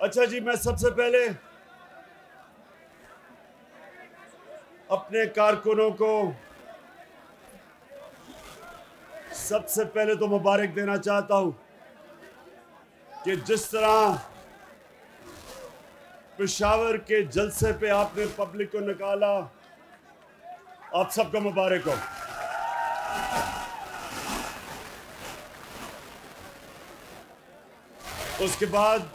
अच्छा जी, मैं सबसे पहले अपने कारकुनों को सबसे पहले तो मुबारक देना चाहता हूं कि जिस तरह पेशावर के जलसे पे आपने पब्लिक को निकाला, आप सबको मुबारक हो। उसके बाद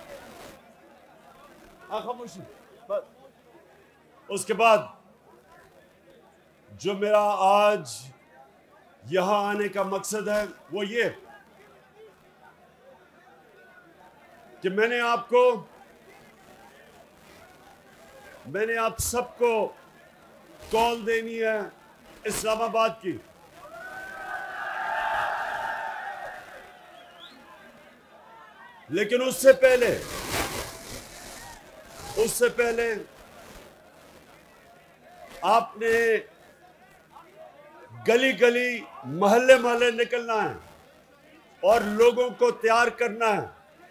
खामोशी। उसके बाद जो मेरा आज यहां आने का मकसद है वो ये कि मैंने आप सबको कॉल देनी है इस्लामाबाद की। लेकिन उससे पहले आपने गली गली मोहल्ले मोहल्ले निकलना है और लोगों को तैयार करना है।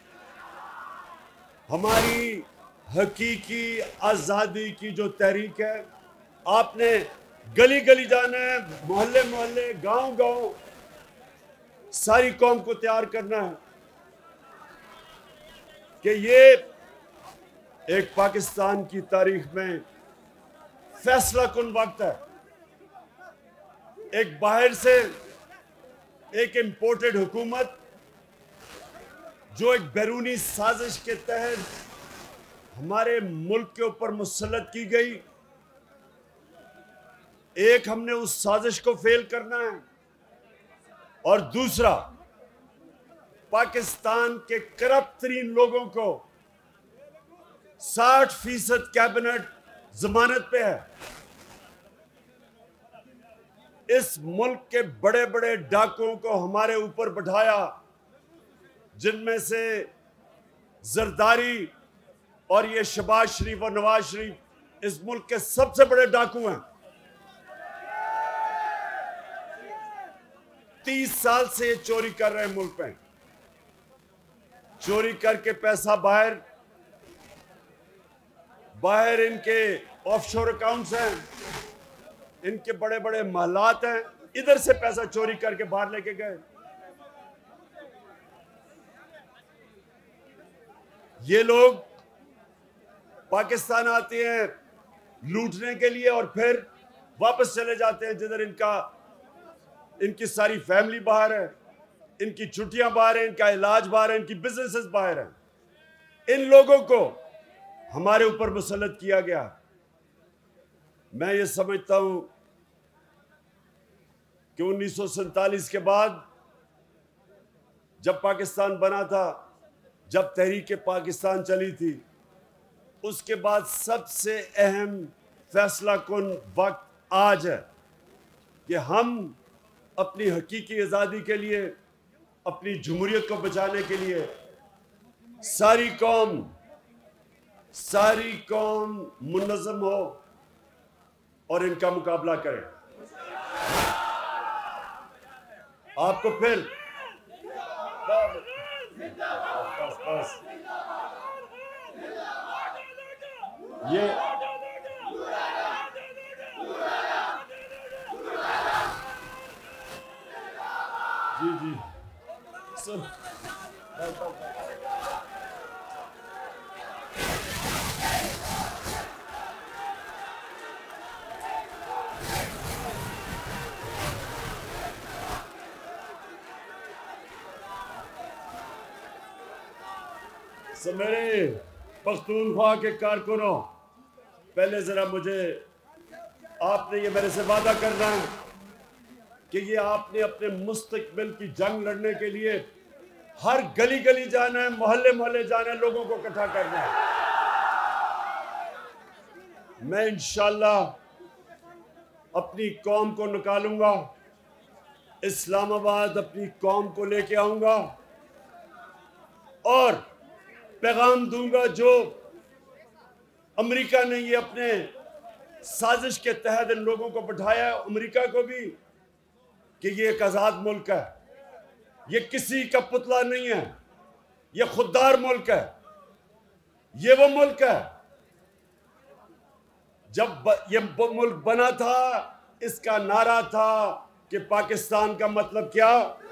हमारी हकीकी आज़ादी की जो तहरीक है, आपने गली गली जाना है, मोहल्ले मोहल्ले, गांव गांव, सारी कौम को तैयार करना है कि ये एक पाकिस्तान की तारीख में फैसला कुन वक्त है। एक बाहर से एक इंपोर्टेड हुकूमत जो एक बैरूनी साजिश के तहत हमारे मुल्क के ऊपर मुसल्लत की गई, एक हमने उस साजिश को फेल करना है और दूसरा पाकिस्तान के करप्ट तरीन लोगों को 60% कैबिनेट जमानत पे है। इस मुल्क के बड़े बड़े डाकुओं को हमारे ऊपर बैठाया, जिनमें से जरदारी और ये शहबाज शरीफ और नवाज शरीफ इस मुल्क के सबसे बड़े डाकू हैं। 30 साल से ये चोरी कर रहे हैं मुल्क में, चोरी करके पैसा बाहर इनके ऑफशोर अकाउंट्स हैं, इनके बड़े बड़े महलात हैं, इधर से पैसा चोरी करके बाहर लेके गए। ये लोग पाकिस्तान आते हैं लूटने के लिए और फिर वापस चले जाते हैं जिधर इनकी सारी फैमिली बाहर है, इनकी छुट्टियां बाहर हैं, इनका इलाज बाहर है, इनकी बिजनेसेस बाहर हैं। इन लोगों को हमारे ऊपर मुसल्लत किया गया। मैं ये समझता हूं कि 1947 के बाद जब पाकिस्तान बना था, जब तहरीक पाकिस्तान चली थी, उसके बाद सबसे अहम फैसला कुन वक्त आज है कि हम अपनी हकीकी आज़ादी के लिए, अपनी जमहूरियत को बचाने के लिए सारी कौम मुनज़्ज़म हो और इनका मुकाबला करें। आपको फिर ये जी सुन मेरे पख्तूनख्वा के कारकुनों, पहले जरा आपने ये मेरे से वादा करना है कि ये आपने अपने मुस्तकबिल की जंग लड़ने के लिए हर गली गली जाना है, मोहल्ले मोहल्ले जाना है, लोगों को इकट्ठा करना है। मैं इंशाअल्लाह अपनी कौम को निकालूंगा, इस्लामाबाद अपनी कौम को लेके आऊंगा और पैगाम दूंगा जो अमेरिका ने ये अपने साजिश के तहत इन लोगों को बैठाया है, अमेरिका को भी, कि ये एक आज़ाद मुल्क है, ये किसी का पुतला नहीं है, ये खुददार मुल्क है। ये वो मुल्क है। जब ये मुल्क बना था, इसका नारा था कि पाकिस्तान का मतलब क्या?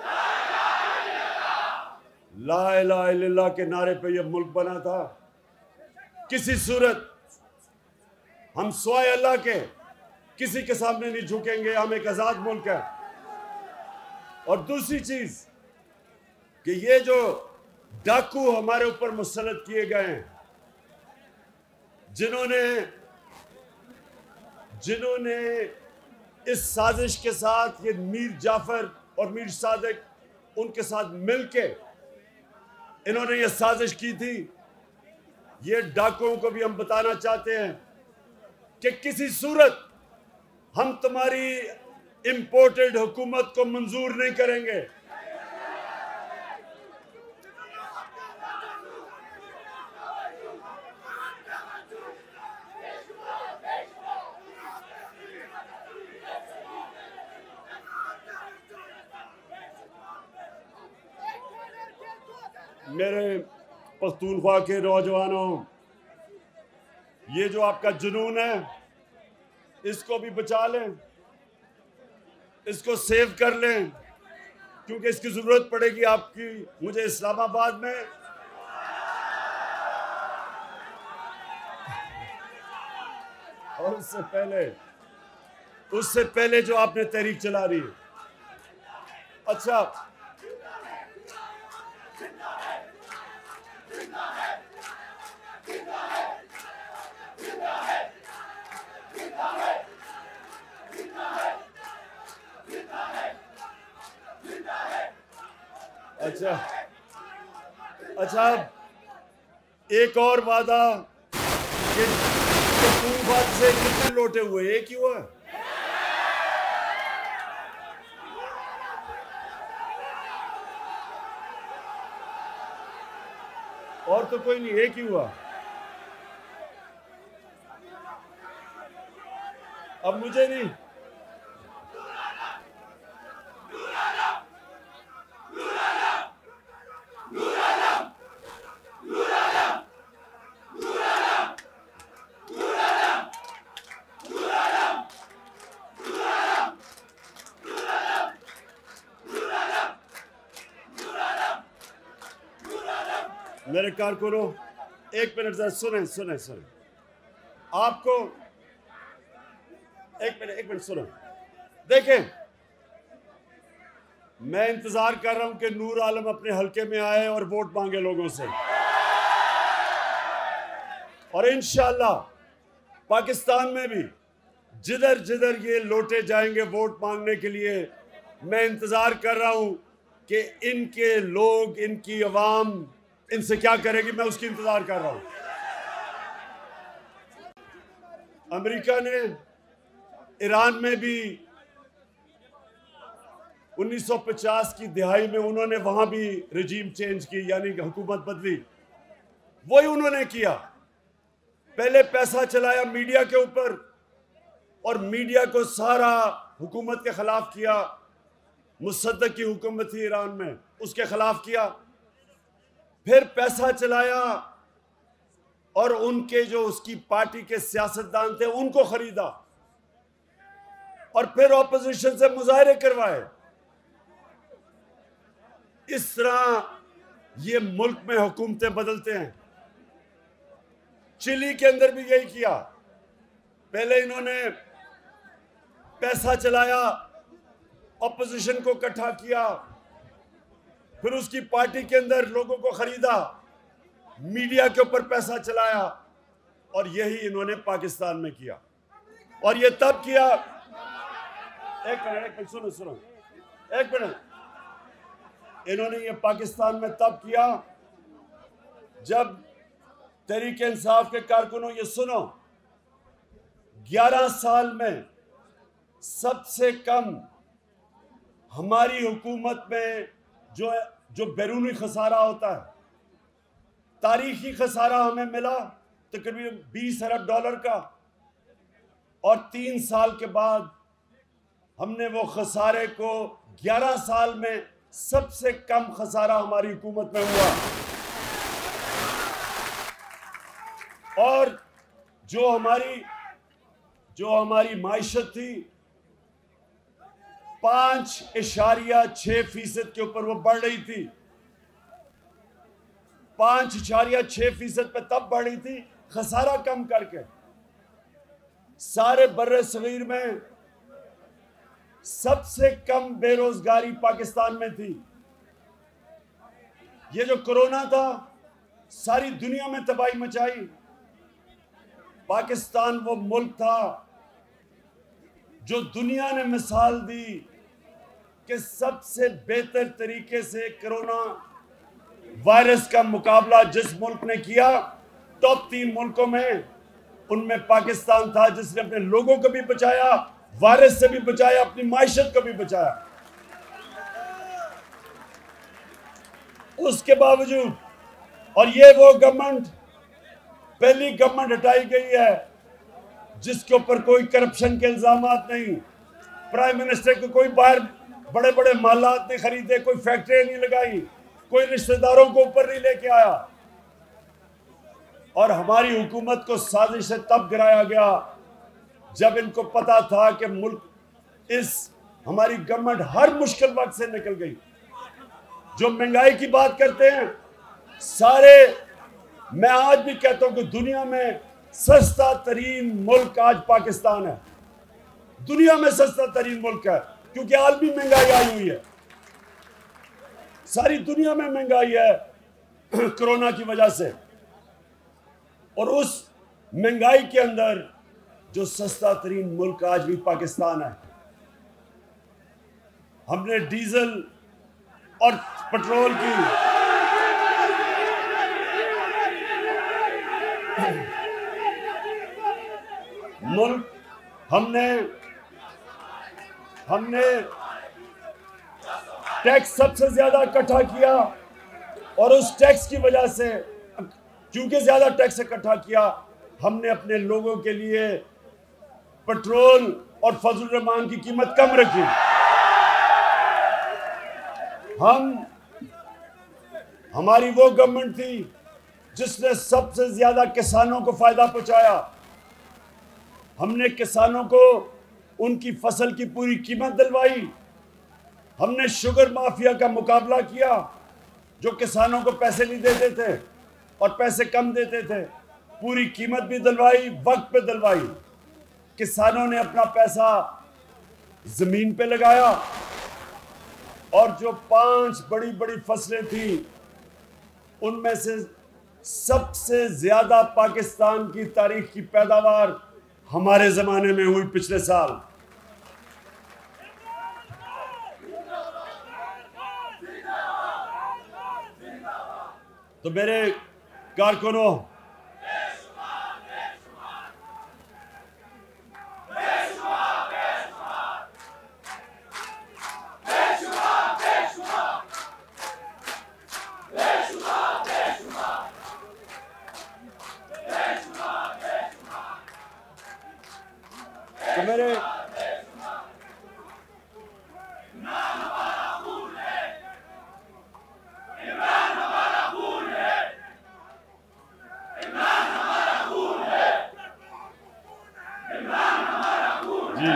ला इलाहा इल्लल्लाह के नारे पे ये मुल्क बना था। किसी सूरत हम स्वाय अल्लाह के किसी के सामने नहीं झुकेंगे। हम एक आजाद मुल्क है। और दूसरी चीज कि ये जो डाकू हमारे ऊपर मुसल्लत किए गए हैं, जिन्होंने इस साजिश के साथ, ये मीर जाफर और मीर सादिक उनके साथ मिलके इन्होंने ये साजिश की थी। ये डाकुओं को भी हम बताना चाहते हैं कि किसी सूरत हम तुम्हारी इंपोर्टेड हुकूमत को मंजूर नहीं करेंगे। मेरे पख्तूनख्वा के नौजवानों, ये जो आपका जुनून है, इसको भी बचा लें, इसको सेव कर लें, क्योंकि इसकी जरूरत पड़ेगी आपकी मुझे इस्लामाबाद में। और उससे पहले जो आपने तहरीक चला रही है। अच्छा, अच्छा, एक और वादा कि बात से कितने लोटे हुए? एक ही हुआ। और तो कोई नहीं, एक ही हुआ। अब मुझे नहीं, मेरे कारकुनों, एक मिनट जरा सुने। आपको एक मिनट सुनो। देखें, मैं इंतजार कर रहा हूं कि नूर आलम अपने हलके में आए और वोट मांगे लोगों से। और इंशाअल्लाह पाकिस्तान में भी जिधर जिधर ये लौटे जाएंगे वोट मांगने के लिए, मैं इंतजार कर रहा हूं कि इनके लोग, इनकी अवाम इनसे क्या करेगी। मैं उसकी इंतजार कर रहा हूं। अमेरिका ने ईरान में भी 1950 की दिहाई में उन्होंने वहां भी रिजीम चेंज की, यानी हुकूमत बदली। वही उन्होंने किया। पहले पैसा चलाया मीडिया के ऊपर और मीडिया को सारा हुकूमत के खिलाफ किया। मुसद्दक की हुकूमत थी ईरान में, उसके खिलाफ किया। फिर पैसा चलाया और उनके जो उसकी पार्टी के सियासतदान थे उनको खरीदा और फिर ऑपोजिशन से मुजाहरे करवाए। इस तरह ये मुल्क में हुकूमतें बदलते हैं। चिली के अंदर भी यही किया। पहले इन्होंने पैसा चलाया, ऑपोजिशन को इकट्ठा किया, फिर उसकी पार्टी के अंदर लोगों को खरीदा, मीडिया के ऊपर पैसा चलाया, और यही इन्होंने पाकिस्तान में किया। और ये तब किया, एक मिनट सुनो, एक मिनट। इन्होंने ये पाकिस्तान में तब किया जब तहरीक इंसाफ के कारकुनों, ये सुनो, 11 साल में सबसे कम हमारी हुकूमत में जो बैरूनी खसारा होता है, तारीखी खसारा हमें मिला तकरीबन 20 अरब डॉलर का। और 3 साल के बाद हमने वो खसारे को 11 साल में सबसे कम खसारा हमारी हुकूमत में हुआ। और जो हमारी माइशत थी 5.6% के ऊपर वो बढ़ रही थी। 5.6% पे तब बढ़ रही थी खसारा कम करके। सारे बर्रे सगीर में सबसे कम बेरोजगारी पाकिस्तान में थी। ये जो कोरोना था सारी दुनिया में तबाही मचाई। पाकिस्तान वो मुल्क था जो दुनिया ने मिसाल दी कि सबसे बेहतर तरीके से कोरोना वायरस का मुकाबला जिस मुल्क ने किया, टॉप 3 मुल्कों में, उनमें पाकिस्तान था जिसने अपने लोगों को भी बचाया, वायरस से भी बचाया, अपनी माइशत को भी बचाया। उसके बावजूद, और ये वो गवर्नमेंट, पहली गवर्नमेंट हटाई गई है जिसके ऊपर कोई करप्शन के इल्जामात नहीं, प्राइम मिनिस्टर को कोई बाहर बड़े बड़े मालात नहीं खरीदे, कोई फैक्ट्री नहीं लगाई, कोई रिश्तेदारों को ऊपर नहीं लेके आया। और हमारी हुकूमत को साजिश से तब गिराया गया जब इनको पता था कि मुल्क हमारी गवर्नमेंट हर मुश्किल वक्त से निकल गई। जो महंगाई की बात करते हैं सारे, मैं आज भी कहता हूं कि दुनिया में सस्ता तरीन मुल्क आज पाकिस्तान है। दुनिया में सस्ता तरीन मुल्क है क्योंकि आलमी महंगाई आई हुई है। सारी दुनिया में महंगाई है कोरोना की वजह से, और उस महंगाई के अंदर जो सस्ता तरीन मुल्क आज भी पाकिस्तान है। हमने डीजल और पेट्रोल की मुल्क हमने टैक्स सबसे ज्यादा इकट्ठा किया, और उस टैक्स की वजह से, क्योंकि ज्यादा टैक्स इकट्ठा किया, हमने अपने लोगों के लिए पेट्रोल और फजल रहमान की कीमत कम रखी। हमारी वो गवर्नमेंट थी जिसने सबसे ज्यादा किसानों को फायदा पहुंचाया। हमने किसानों को उनकी फसल की पूरी कीमत दिलवाई। हमने शुगर माफिया का मुकाबला किया जो किसानों को पैसे नहीं देते थे और पैसे कम देते थे, पूरी कीमत भी दिलवाई, वक्त पे दिलवाई। किसानों ने अपना पैसा जमीन पे लगाया, और जो 5 बड़ी बड़ी फसलें थी उनमें से सबसे ज्यादा पाकिस्तान की तारीख की पैदावार हमारे जमाने में हुई पिछले साल। तो मेरे कारकुनों, तो मेरे जी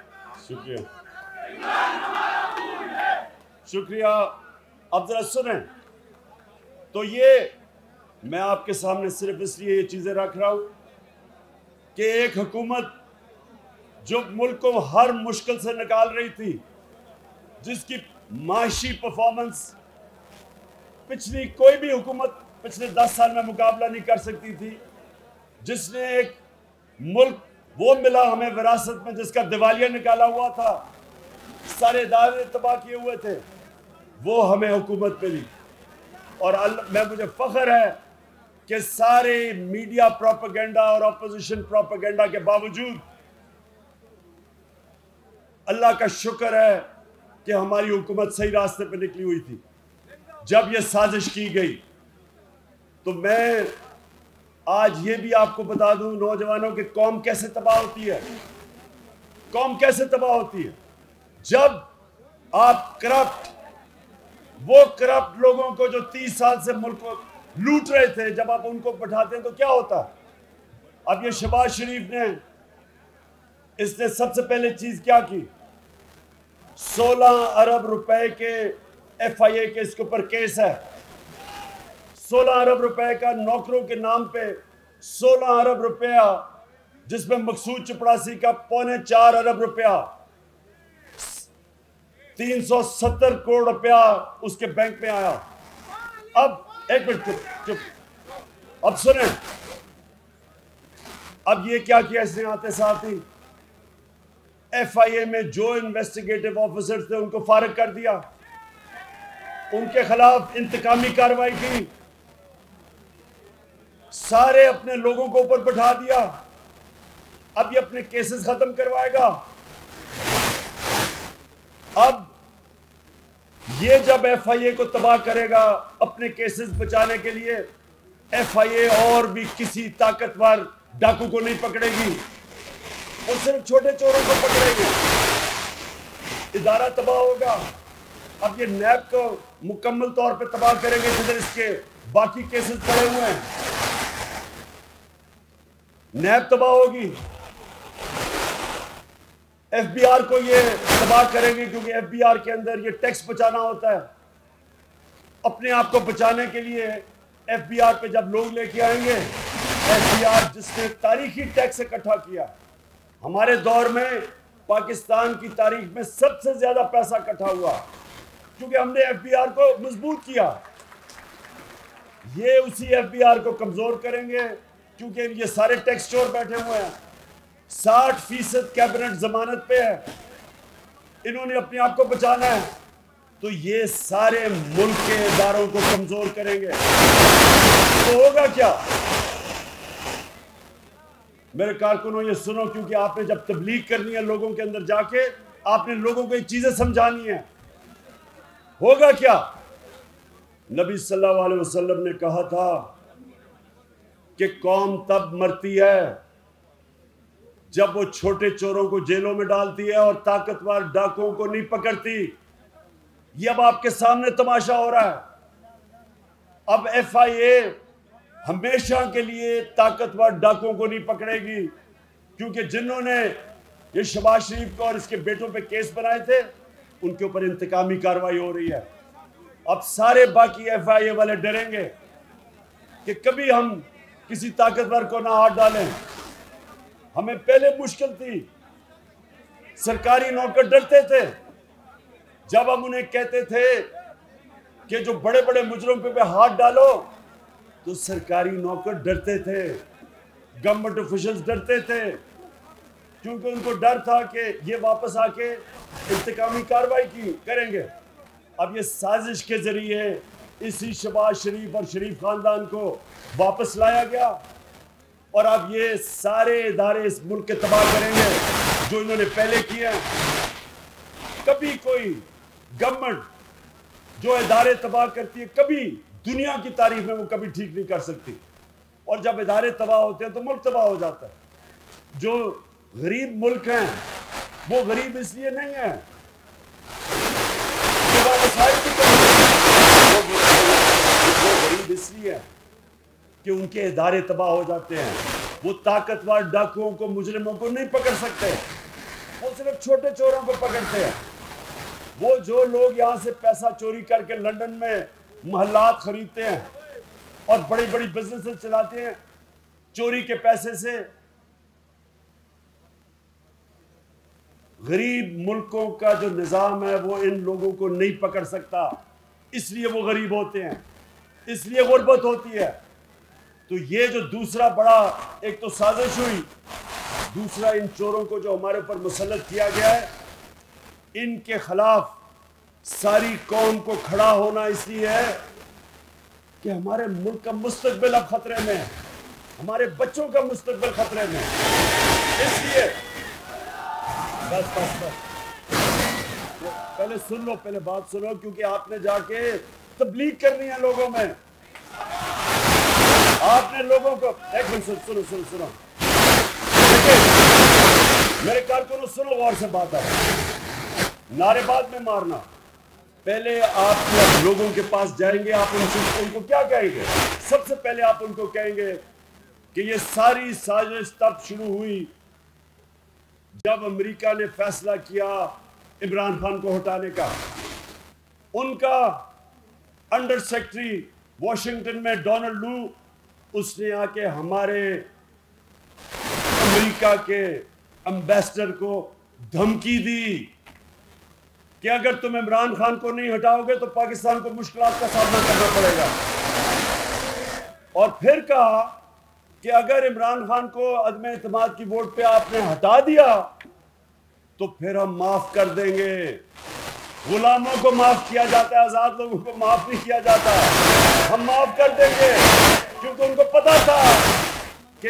शुक्रिया। अब जरा सुने, तो ये मैं आपके सामने सिर्फ इसलिए ये चीजें रख रहा हूं कि एक हुकूमत जो मुल्क को हर मुश्किल से निकाल रही थी, जिसकी माशी परफॉर्मेंस पिछली कोई भी हुकूमत पिछले 10 साल में मुकाबला नहीं कर सकती थी, जिसने एक मुल्क वो मिला हमें विरासत में जिसका दिवालिया निकाला हुआ था, सारे इदारे तबाह किए हुए थे, वो हमें हुकूमत मिली। और मुझे फख्र है कि सारे मीडिया प्रोपेगेंडा और अपोजिशन प्रोपेगेंडा के बावजूद अल्लाह का शुक्र है कि हमारी हुकूमत सही रास्ते पे निकली हुई थी। जब यह साजिश की गई तो मैं आज ये भी आपको बता दूं नौजवानों की कौम कैसे तबाह होती है। कौम कैसे तबाह होती है जब आप वो करप्ट लोगों को जो 30 साल से मुल्क को लूट रहे थे, जब आप उनको बैठाते हैं तो क्या होता है? अब ये शहबाज शरीफ ने, इसने सबसे पहले चीज क्या की, 16 अरब रुपए के FIA के इसके ऊपर केस है। 16 अरब रुपए का नौकरों के नाम पे 16 अरब रुपया, जिसमें मकसूद चपड़ासी का 4.25 अरब रुपया, 370 करोड़ रुपया उसके बैंक में आया। अब एक मिनट चुप, अब सुने, अब ये क्या किया इसने, आते साथ ही FIA में जो इन्वेस्टिगेटिव ऑफिसर्स थे उनको फारिग कर दिया, उनके खिलाफ इंतकामी कार्रवाई की, सारे अपने लोगों को ऊपर बैठा दिया। अब ये अपने केसेस खत्म करवाएगा। अब ये जब FIA को तबाह करेगा अपने केसेस बचाने के लिए, FIA और भी किसी ताकतवर डाकू को नहीं पकड़ेगी, वो सिर्फ छोटे चोरों को पकड़ेगी, इदारा तबाह होगा। अब ये नैब को मुकम्मल तौर पे तबाह करेंगे जिधर इसके बाकी केसेस पड़े हुए हैं। नैब तबाह होगी, FBR को ये तबाह करेंगे, क्योंकि FBR के अंदर ये टैक्स बचाना होता है। अपने आप को बचाने के लिए FBR पे जब लोग लेके आएंगे, FBR जिसने तारीखी टैक्स इकट्ठा किया, हमारे दौर में पाकिस्तान की तारीख में सबसे ज्यादा पैसा इकट्ठा हुआ, क्योंकि हमने FBR को मजबूत किया। ये उसी FBR को कमजोर करेंगे, क्योंकि ये सारे टैक्स चोर बैठे हुए हैं। 60% कैबिनेट जमानत पे है, इन्होंने अपने आप को बचाना है, तो ये सारे मुल्क के इदारों को कमजोर करेंगे। तो होगा क्या? मेरे कारकुनों ये सुनो, क्योंकि आपने जब तबलीग करनी है लोगों के अंदर जाके, आपने लोगों को ये चीजें समझानी है। होगा क्या? नबी सल्लल्लाहु अलैहि वसल्लम ने कहा था कि कौम तब मरती है जब वो छोटे चोरों को जेलों में डालती है और ताकतवर डाकुओं को नहीं पकड़ती। ये अब आपके सामने तमाशा हो रहा है। अब FIA हमेशा के लिए ताकतवर डाकुओं को नहीं पकड़ेगी, क्योंकि जिन्होंने ये शहबाज शरीफ को और इसके बेटों पे केस बनाए थे, उनके ऊपर इंतकामी कार्रवाई हो रही है। अब सारे बाकी FIA वाले डरेंगे कि कभी हम किसी ताकतवर को ना हाथ डालें। हमें पहले मुश्किल थी, सरकारी नौकर डरते थे जब हम उन्हें कहते थे कि जो बड़े बड़े मुजरिमों पे हाथ डालो, तो सरकारी नौकर डरते थे, गवर्नमेंट ऑफिशियल्स डरते थे, क्योंकि उनको डर था कि ये वापस आके इंतकामी कार्रवाई की करेंगे। अब ये साजिश के जरिए इसी शहबाज शरीफ और शरीफ खानदान को वापस लाया गया, और अब ये सारे इदारे इस मुल्क के तबाह करेंगे जो इन्होंने पहले किए हैं। कभी कोई गवर्नमेंट जो इदारे तबाह करती है, कभी दुनिया की तारीफ में वो कभी ठीक नहीं कर सकती, और जब इदारे तबाह होते हैं तो मुल्क तबाह हो जाता है। जो गरीब मुल्क हैं वो गरीब इसलिए नहीं है कि वो गरीब इसलिए है कि उनके इदारे तबाह हो जाते हैं। वो ताकतवर डाकुओं को, मुजरिमों को नहीं पकड़ सकते, वो सिर्फ छोटे चोरों को पकड़ते हैं। वो जो लोग यहाँ से पैसा चोरी करके लंदन में महल्लात खरीदते हैं और बड़ी बड़ी बिजनेसेस चलाते हैं चोरी के पैसे से, गरीब मुल्कों का जो निज़ाम है वो इन लोगों को नहीं पकड़ सकता, इसलिए वो गरीब होते हैं, इसलिए गुर्बत होती है। तो ये जो दूसरा बड़ा एक तो साजिश हुई, दूसरा इन चोरों को जो हमारे ऊपर मुसल्लत किया गया है, इनके खिलाफ सारी कौम को खड़ा होना इसलिए है कि हमारे मुल्क का मुस्तकबिल अब खतरे में है, हमारे बच्चों का मुस्तकबिल खतरे में है। इसलिए बस पहले सुन लो, पहले बात सुनो, क्योंकि आपने जाके तबलीग करनी है लोगों में। आपने लोगों को एक मिनट सुनो मेरे कारकुनों, सुनो गौर से बात है, नारेबाज में मारना। पहले आप लोगों के पास जाएंगे, आप उनको क्या कहेंगे? सबसे पहले आप उनको कहेंगे कि ये सारी साजिश तब शुरू हुई जब अमेरिका ने फैसला किया इमरान खान को हटाने का। उनका अंडर सेक्रेटरी वॉशिंगटन में डोनाल्ड लू, उसने आके हमारे अमेरिका के एम्बेसडर को धमकी दी कि अगर तुम इमरान खान को नहीं हटाओगे तो पाकिस्तान को मुश्किलात का सामना करना पड़ेगा। और फिर कहा कि अगर इमरान खान को अदम एतमाद की वोट पे आपने हटा दिया तो फिर हम माफ कर देंगे। गुलामों को माफ किया जाता है, आजाद लोगों को माफ नहीं किया जाता। हम माफ कर देंगे, क्योंकि उनको पता था कि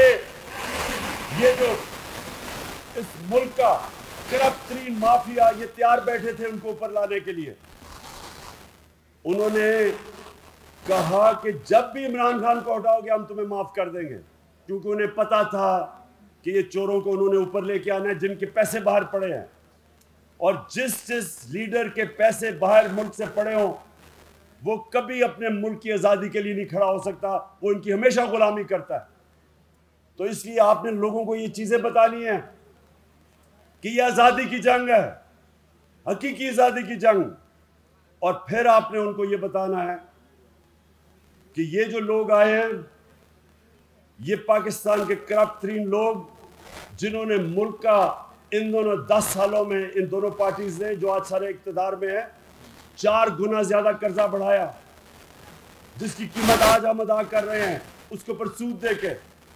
ये जो इस मुल्क का करप्ट तरीन माफिया, ये तैयार बैठे थे उनको ऊपर लाने के लिए। उन्होंने कहा कि जब भी इमरान खान को हटाओगे हम तुम्हें माफ कर देंगे, क्योंकि उन्हें पता था कि ये चोरों को उन्होंने ऊपर लेके आना है जिनके पैसे बाहर पड़े हैं। और जिस लीडर के पैसे बाहर मुल्क से पड़े हों वो कभी अपने मुल्क की आज़ादी के लिए नहीं खड़ा हो सकता, वो इनकी हमेशा गुलामी करता है। तो इसलिए आपने लोगों को ये चीज़ें बतानी है कि ये आज़ादी की जंग है, हकीकी आज़ादी की जंग। और फिर आपने उनको ये बताना है कि ये जो लोग आए हैं ये पाकिस्तान के करप्ट तरीन लोग, जिन्होंने मुल्क का इन दोनों 10 सालों में, इन दोनों पार्टीज ने जो आज सारे इक़्तिदार में है, 4 गुना ज्यादा कर्जा बढ़ाया, जिसकी कीमत आज हम अदा कर रहे हैं उसके ऊपर सूद देके।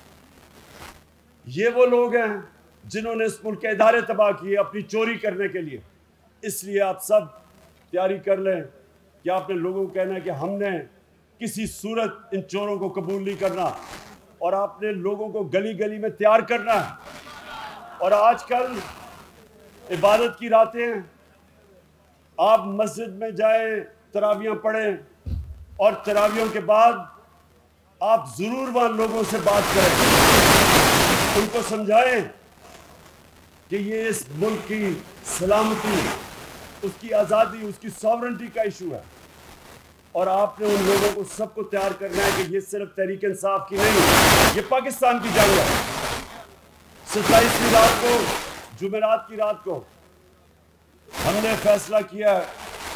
ये वो लोग हैं जिन्होंने इस मुल्क के इदारे तबाह किए अपनी चोरी करने के लिए। इसलिए आप सब तैयारी कर लें कि आपने लोगों को कहना है कि हमने किसी सूरत इन चोरों को कबूल नहीं करना, और आपने लोगों को गली गली में तैयार करना है। और आजकल इबादत की रातें हैं, आप मस्जिद में जाएं, तरावियां पढ़ें, और तरावियों के बाद आप ज़रूर वहाँ लोगों से बात करें, उनको समझाएं कि ये इस मुल्क की सलामती, उसकी आज़ादी, उसकी सॉवरेंटी का इशू है। और आपने उन लोगों को सबको तैयार करना है कि ये सिर्फ तहरीक इंसाफ की नहीं, ये पाकिस्तान की जंग है। 27वीं रात को, जुमेरात की रात को हमने फैसला किया है,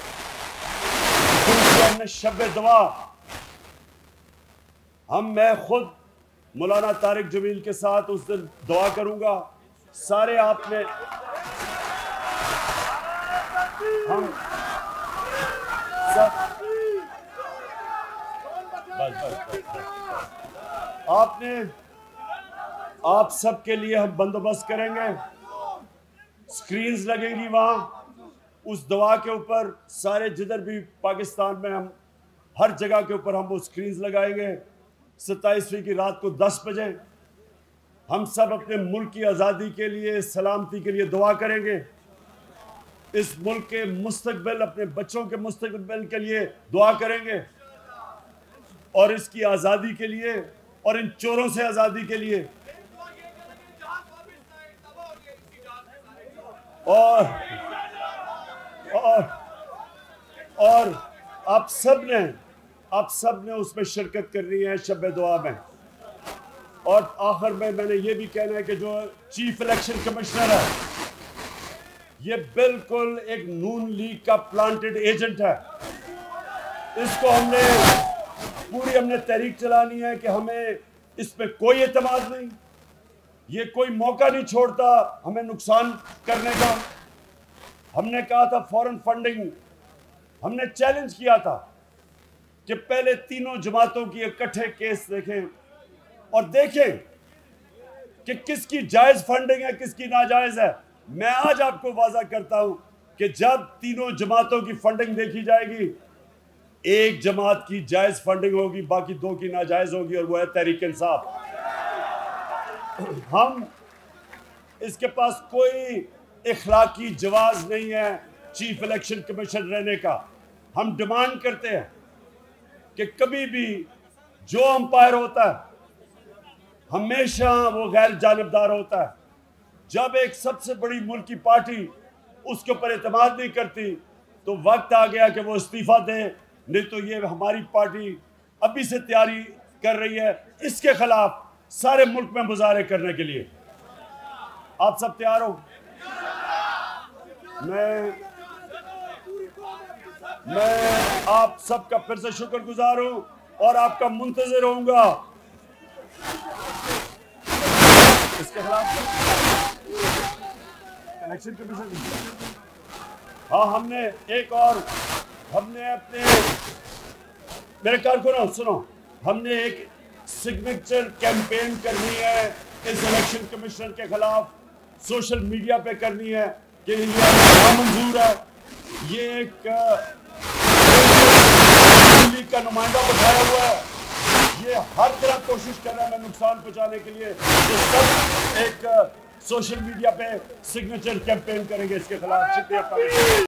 हमने शब दुआ, मैं खुद मौलाना तारिक जमील के साथ उस दिन दुआ करूंगा। सारे आपने हम सब आप सब के लिए हम बंदोबस्त करेंगे, स्क्रीन्स लगेंगी वहाँ उस दुआ के ऊपर, सारे जिधर भी पाकिस्तान में हम हर जगह के ऊपर हम वो स्क्रीन्स लगाएंगे। 27वीं की रात को 10 बजे हम सब अपने मुल्क की आज़ादी के लिए, सलामती के लिए दुआ करेंगे। इस मुल्क के मुस्तकबिल, अपने बच्चों के मुस्तकबिल के लिए दुआ करेंगे, और इसकी आज़ादी के लिए, और इन चोरों से आज़ादी के लिए। और आप सब ने उसमें शिरकत करनी है शब दुआ में। और आखिर में मैंने ये भी कहना है कि जो चीफ इलेक्शन कमिश्नर है ये बिल्कुल एक नून लीग का प्लांटेड एजेंट है। इसको हमने तहरीक चलानी है कि हमें इस पे कोई एतमाद नहीं, ये कोई मौका नहीं छोड़ता हमें नुकसान करने का। हमने कहा था फॉरेन फंडिंग, हमने चैलेंज किया था कि पहले तीनों जमातों की इकट्ठे केस देखें और देखें कि किसकी जायज फंडिंग है, किसकी नाजायज है। मैं आज आपको वादा करता हूं कि जब तीनों जमातों की फंडिंग देखी जाएगी, एक जमात की जायज फंडिंग होगी, बाकी दो की नाजायज होगी, और वो है तहरीक इंसाफ। हम इसके पास कोई इखलाकी जवाज नहीं है चीफ इलेक्शन कमीशन रहने का। हम डिमांड करते हैं कि कभी भी जो अंपायर होता है हमेशा वो गैर जानिबदार होता है। जब एक सबसे बड़ी मुल्क की पार्टी उसके ऊपर एतमाद नहीं करती तो वक्त आ गया कि वो इस्तीफा दे, नहीं तो ये हमारी पार्टी अभी से तैयारी कर रही है इसके खिलाफ सारे मुल्क में मुजाहरे करने के लिए। आप सब तैयार हो? मैं आप सबका फिर से शुक्रगुजार हूं और आपका मुंतजिर होऊंगा। इसके खिलाफ इलेक्शन कमीशन, हाँ, हमने अपने मेरे कारकुनों सुनो, हमने एक सिग्नेचर कैंपेन करनी है इस इलेक्शन कमीशन के खिलाफ, सोशल मीडिया पे करनी है कि ये नामंजूर है। ये एक दिल्ली का नुमाइंदा बैठाया हुआ है, ये हर तरह कोशिश कर रहा है नुकसान पहुंचाने के लिए। ये सब एक सोशल मीडिया पे सिग्नेचर कैंपेन करेंगे इसके खिलाफ। शुक्रिया।